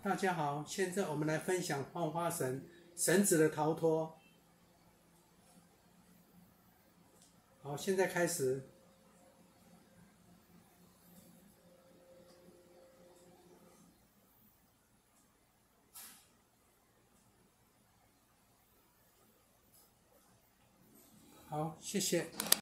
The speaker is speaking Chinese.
大家好，现在我们来分享幻花绳子的逃脱。好，现在开始。好，谢谢。